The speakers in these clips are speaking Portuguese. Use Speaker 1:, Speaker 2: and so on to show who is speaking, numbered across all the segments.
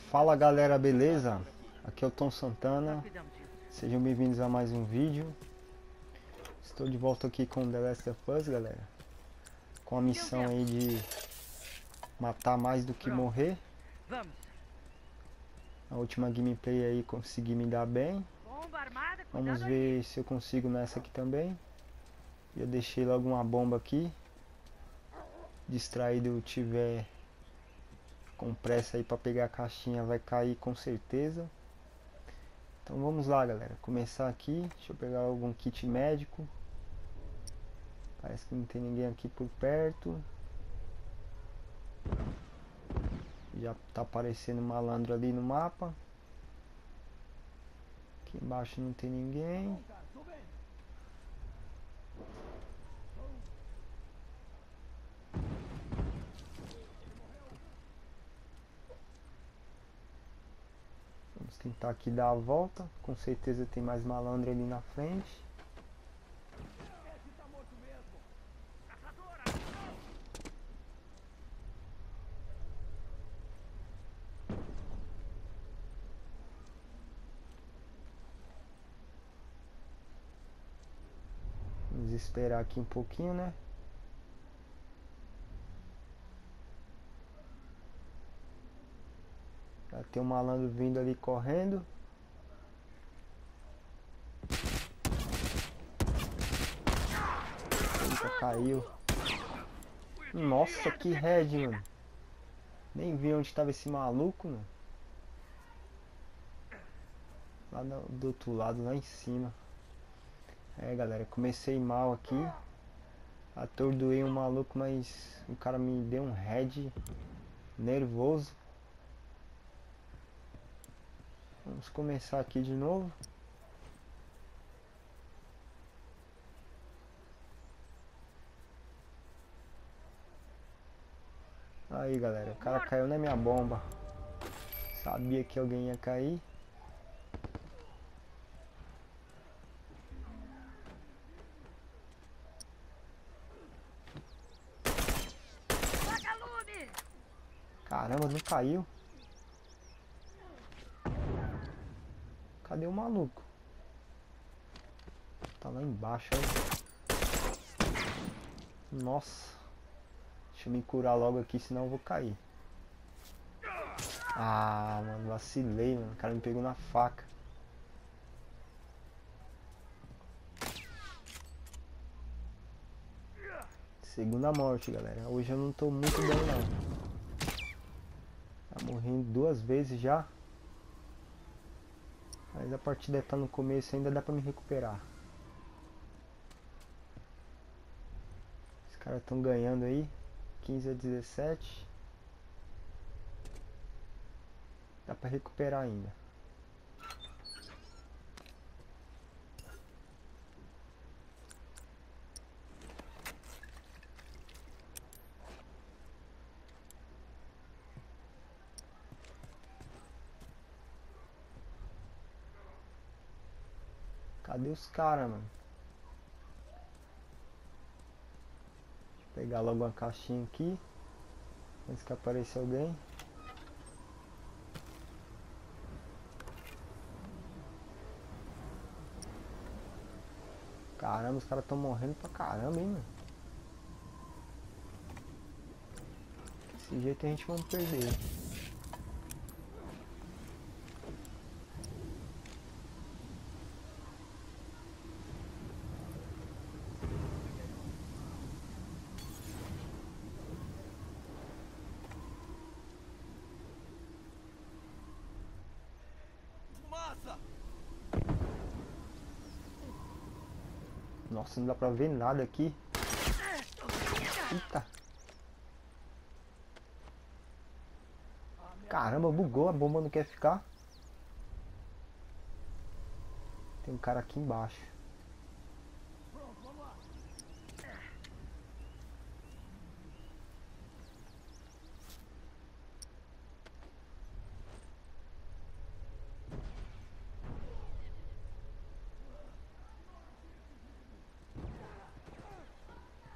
Speaker 1: Fala galera, beleza? Aqui é o Tom Santana, sejam bem-vindos a mais um vídeo. Estou de volta aqui com The Last of Us, galera, com a missão aí de matar mais do que morrer. A última gameplay aí consegui me dar bem. Vamos ver se eu consigo nessa aqui também. Eu deixei logo uma bomba aqui. Distraído tiver com pressa aí para pegar a caixinha, vai cair com certeza. Então vamos lá, galera, começar aqui. Deixa eu pegar algum kit médico. Parece que não tem ninguém aqui por perto. Já tá aparecendo malandro ali no mapa. Aqui embaixo não tem ninguém. Vamos tentar aqui dar a volta. Com certeza tem mais malandro ali na frente. Vamos esperar aqui um pouquinho, né? Já tem um malandro vindo ali correndo. Eita, caiu. Nossa, que head, mano. Nem vi onde estava esse maluco, mano. Lá do outro lado, lá em cima. É, galera, comecei mal aqui. Atordoei um maluco, mas o cara me deu um head nervoso. Vamos começar aqui de novo. Aí, galera, o cara caiu na minha bomba. Sabia que alguém ia cair. Caramba, não caiu. Cadê o maluco? Tá lá embaixo, aí. Nossa. Deixa eu me curar logo aqui, senão eu vou cair. Ah, mano, vacilei, mano. O cara me pegou na faca. Segunda morte, galera. Hoje eu não tô muito bem, não. Tá morrendo 2 vezes já. Mas a partida tá no começo, ainda dá pra me recuperar. Os caras estão ganhando aí. 15 a 17. Dá pra recuperar ainda. Cadê os caras, mano? Deixa eu pegar logo uma caixinha aqui. Antes que apareça alguém. Caramba, os caras estão morrendo pra caramba, hein, mano? Desse jeito a gente vai perder. Nossa, não dá pra ver nada aqui. Eita. Caramba, bugou, a bomba não quer ficar. Tem um cara aqui embaixo.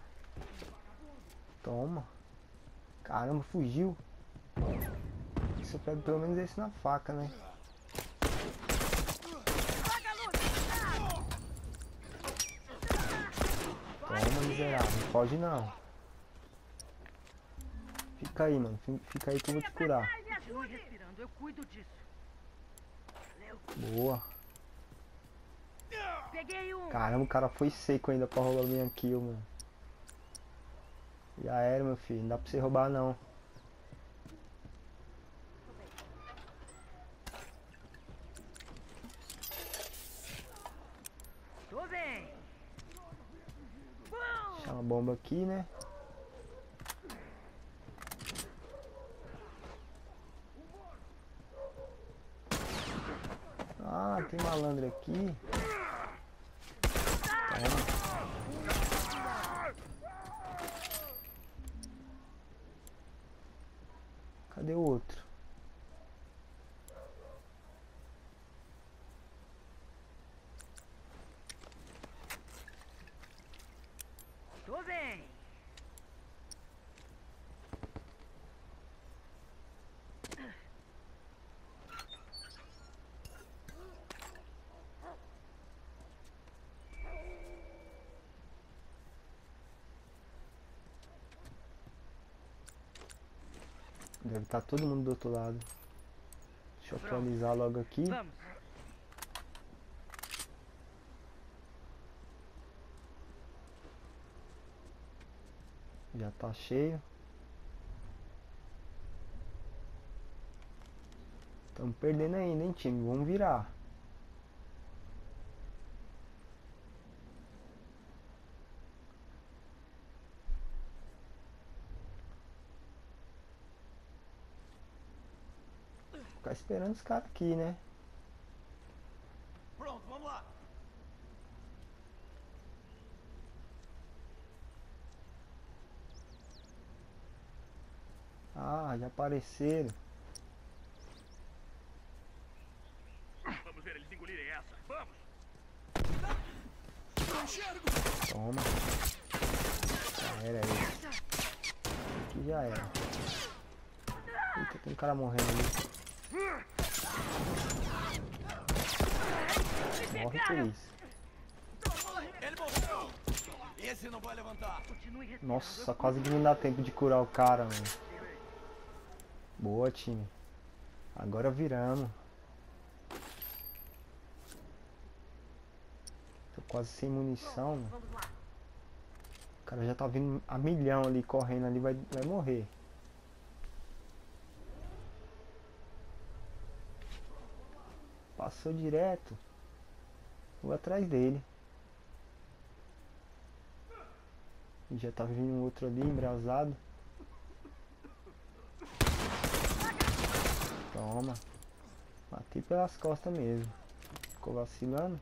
Speaker 1: Toma. Caramba, fugiu. se eu pego pelo menos esse na faca, né? Toma, miserável. Não pode não. Fica aí, mano. Fica aí que eu vou te curar.
Speaker 2: Continue respirando, eu cuido disso.
Speaker 1: Boa.
Speaker 2: Peguei um.
Speaker 1: Caramba, o cara foi seco ainda pra roubar minha kill, mano. Já era, meu filho. Não dá pra você roubar, não.
Speaker 2: Tô bem.
Speaker 1: Deixar uma bomba aqui, né? Ah, tem malandro aqui. Toma. Cadê o outro?
Speaker 2: Tô bem.
Speaker 1: Deve estar todo mundo do outro lado. Deixa eu atualizar logo aqui.
Speaker 2: Vamos.
Speaker 1: Já tá cheio. Estamos perdendo ainda, hein, time? Vamos virar. Ficar esperando os caras aqui, né?
Speaker 3: Pronto, vamos lá.
Speaker 1: Ah, já apareceram.
Speaker 3: Vamos ver eles engolirem essa. Vamos.
Speaker 1: Toma. Já era esse. Aqui já era. Eita, tem um cara morrendo ali. Morre por isso.
Speaker 3: Ele morreu. Esse não vai levantar.
Speaker 2: Continue respirando.
Speaker 1: Nossa, quase que não dá tempo de curar o cara, mano. Boa, time. Agora viramos. Tô quase sem munição, mano.
Speaker 2: Vamos lá.
Speaker 1: O cara já tá vindo a milhão ali, correndo ali, vai morrer. Passou direto. Vou atrás dele. E já tá vindo um outro ali, embrasado. Toma. Matei pelas costas mesmo. Ficou vacilando.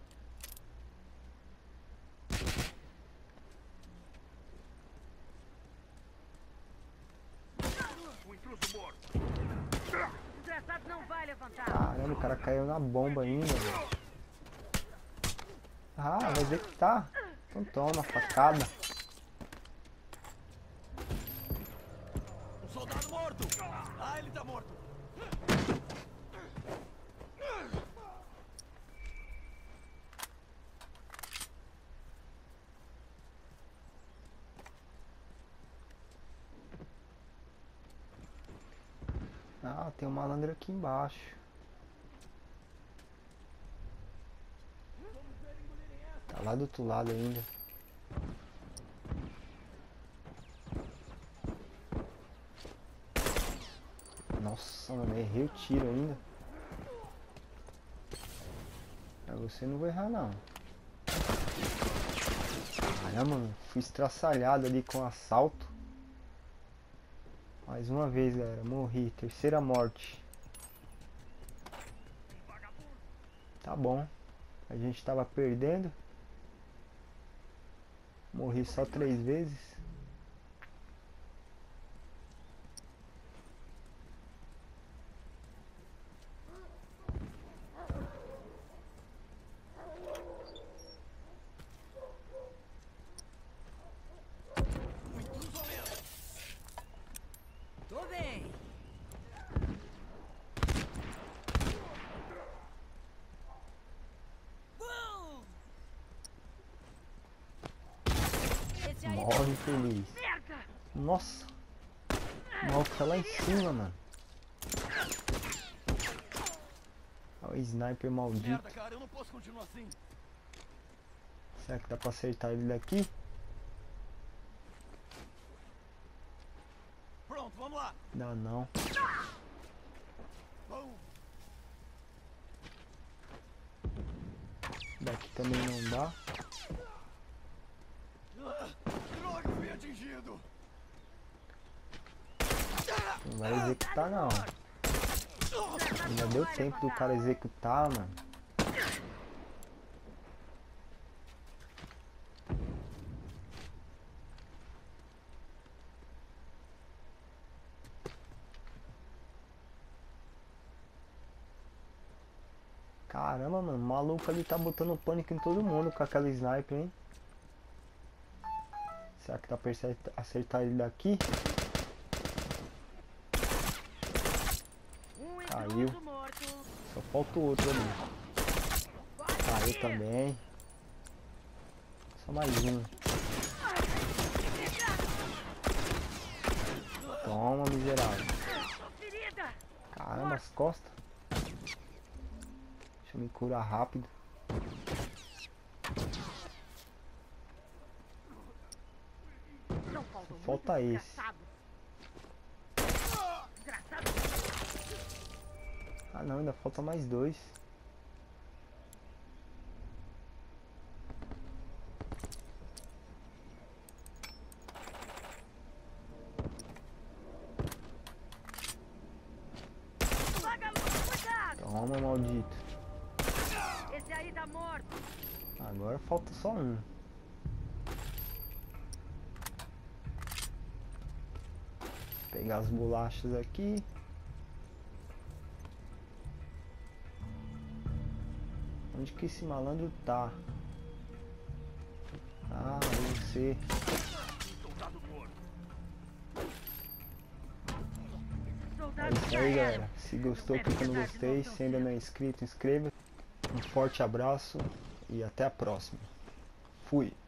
Speaker 3: O intruso morto.
Speaker 2: Desgraçado não vai levantar.
Speaker 1: Caramba, o cara caiu na bomba ainda, velho. Ah, vai executar. Então toma, facada.
Speaker 3: Um soldado morto. Ah, ele tá morto.
Speaker 1: Ah, tem um malandro aqui embaixo. Tá lá do outro lado ainda. Nossa, mano, errei o tiro ainda. Pra você não vou errar não. Caramba, mano, fui estraçalhado ali com assalto. Mais uma vez, galera, morri. Terceira morte. Tá bom. A gente tava perdendo. Morri só 3 vezes.
Speaker 2: Tô bem.
Speaker 1: Morre infeliz.
Speaker 2: Merda!
Speaker 1: Nossa. O maluco tá lá em cima, mano. Olha o sniper maldito.
Speaker 3: Merda, cara, eu não posso continuar assim.
Speaker 1: Será que dá pra acertar ele daqui?
Speaker 3: Pronto, vamos lá.
Speaker 1: Dá não.
Speaker 3: Bom,
Speaker 1: Daqui também não dá.
Speaker 3: droga, fui atingido.
Speaker 1: Não vai executar não. Ainda deu tempo do cara executar, mano. Caramba, mano, o maluco ali tá botando pânico em todo mundo com aquela sniper, hein? Será que dá pra acertar ele daqui?
Speaker 2: Um
Speaker 1: Caiu.
Speaker 2: intruso morto.
Speaker 1: Só falta o outro ali. Caiu também. Só mais um. Toma, miserável.
Speaker 2: Tô ferida.
Speaker 1: Caramba, as costas. Deixa eu me curar rápido.
Speaker 2: Não faltam
Speaker 1: Falta
Speaker 2: muitos
Speaker 1: esse.
Speaker 2: desgraçados. Desgraçado.
Speaker 1: Ah não, ainda falta mais dois.
Speaker 2: Apaga a luz, cuidado.
Speaker 1: Toma, maldito.
Speaker 2: Esse aí tá morto.
Speaker 1: Agora falta só um. Pegar as bolachas aqui. Onde que esse malandro tá? Ah, você.
Speaker 3: Soldado morto.
Speaker 1: É
Speaker 2: Soldado
Speaker 1: isso
Speaker 2: já
Speaker 1: aí,
Speaker 2: era.
Speaker 1: galera. Se gostou, clica no gostei. Se ainda não é inscrito, inscreva. Um forte abraço e até a próxima. Fui.